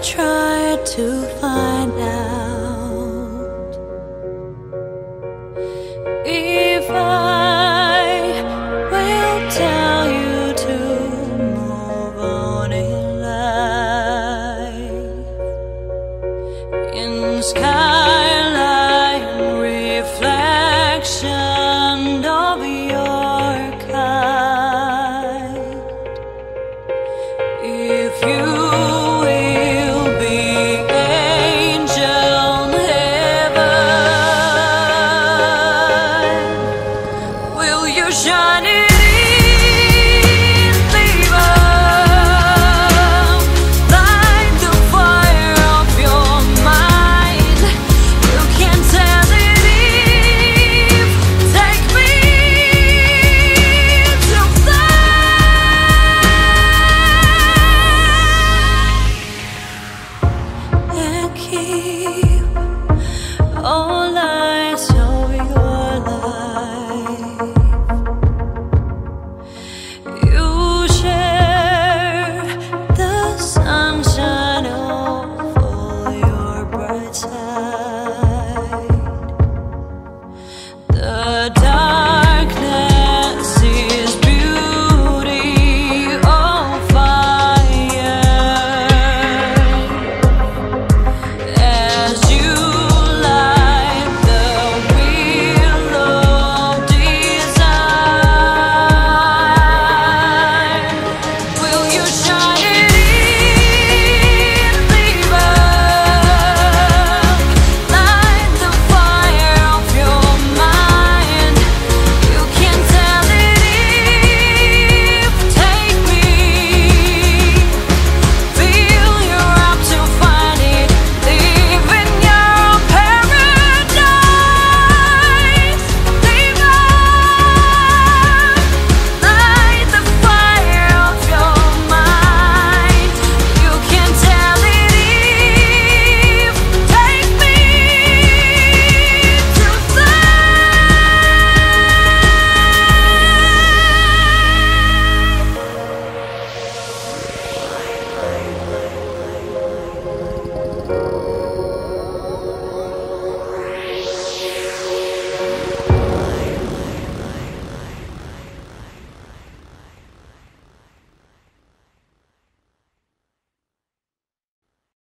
try to find out if I will tell you to move on in life. In skyline reflection of your kind, if you shine it in, leave up, light the fire of your mind. You can tell it if, take me to fly and keep all lights of your life. The darkness is beauty on fire. As you light the wheel of desire, will you shine it in, leave up, light the fire of your mind. You can tell it if, take me, feel you're up to find it, live in your paradise. Leave up, light the fire of your mind. You can tell it if, take me to fly.